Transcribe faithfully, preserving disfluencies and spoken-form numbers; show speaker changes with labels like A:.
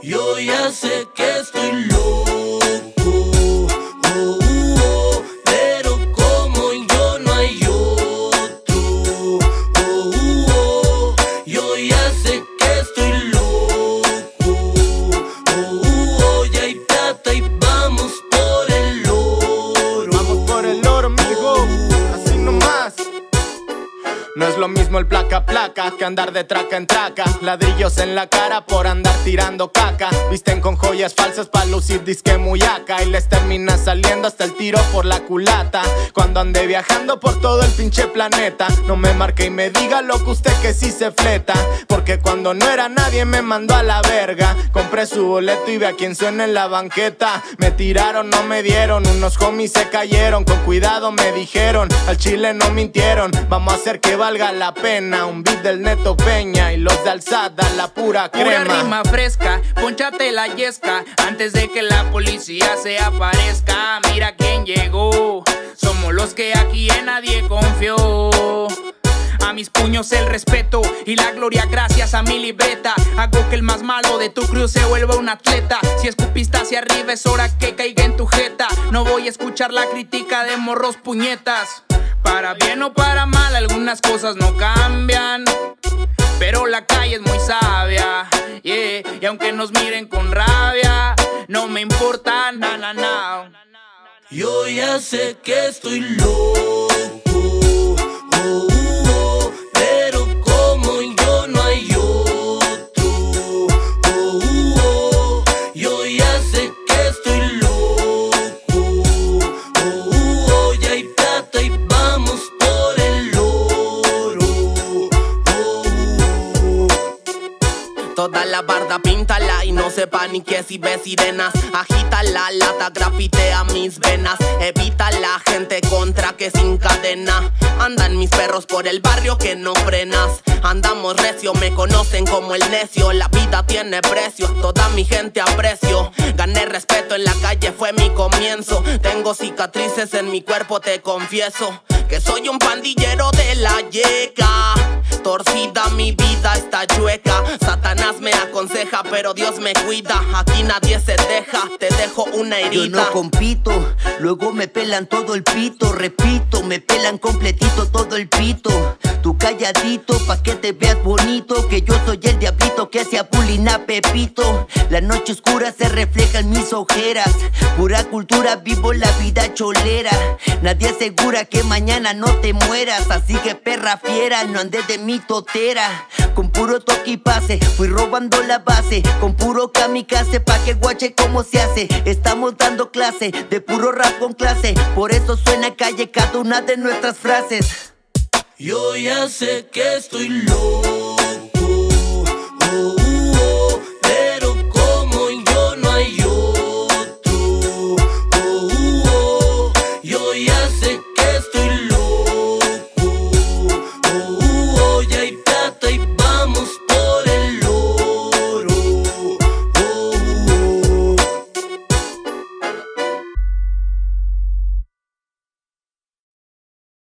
A: Yo ya sé que estoy loco, oh, oh, oh, pero como yo no hay otro, oh, oh, oh, yo ya sé que estoy loco, oh, oh, oh, ya hay plata y vamos por el oro.
B: Vamos por el oro, amigo, así nomás. No es lo mismo el placa placa que andar de traca en traca. Ladrillos en la cara por andar tirando caca. Visten con joyas falsas pa' lucir disque muyaca. Y les termina saliendo hasta el tiro por la culata. Cuando ande viajando por todo el pinche planeta, no me marque y me diga loco usted que sí se fleta. Porque cuando no era nadie me mandó a la verga. Compré su boleto y ve a quien suena en la banqueta. Me tiraron, no me dieron, unos homies se cayeron. Con cuidado me dijeron, al chile no mintieron. Vamos a hacer que valga la pena. Un beat del Neto Peña y los de Alzada, la pura crema.
C: Pura rima fresca, ponchate la yesca antes de que la policía se aparezca. Mira quién llegó, somos los que aquí en nadie confió. A mis puños el respeto y la gloria gracias a mi libreta. Hago que el más malo de tu crew se vuelva un atleta. Si escupiste hacia arriba es hora que caiga en tu jeta. No voy a escuchar la crítica de morros puñetas. Para bien o para mal algunas cosas no cambian, pero la calle es muy sabia, yeah. Y aunque nos miren con rabia, no me importa, na na na.
A: Yo ya sé que estoy loco, oh, oh, oh, pero como yo no hay otro, oh, oh, oh, yo ya sé que estoy loco, oh, oh, oh, ya hay plata y vamos por el oro, oh, oh.
D: Toda la barda píntala y no sepa ni qué si ve sirenas. Agita la lata, grafitea mis venas. Evita la gente contra que sin cadena. Andan mis perros por el barrio que no frenas. Andamos recio, me conocen como el necio. La vida tiene precio, toda mi gente aprecio. Gané respeto en la calle, fue mi comienzo. Tengo cicatrices en mi cuerpo, te confieso que soy un pandillero de la yeca. Torcida mi vida está chueca. Satanás me aconseja, pero Dios me cuida. Aquí nadie se deja, te dejo una herida.
E: Yo no compito, luego me pelan todo el pito. Repito, me pelan completito todo el pito. Tú calladito, pa' que te veas bonito, que yo soy el diablito que se abulina a Pepito. La noche oscura se refleja en mis ojeras. Pura cultura, vivo la vida cholera. Nadie asegura que mañana no te mueras. Así que perra fiera, no andes de mi totera. Con puro toque y pase, fui robando la base. Con puro kamikaze, pa' que guache cómo se hace. Estamos dando clase, de puro rap con clase. Por eso suena calle cada una de nuestras frases.
A: Yo ya sé que estoy loco, oh, oh.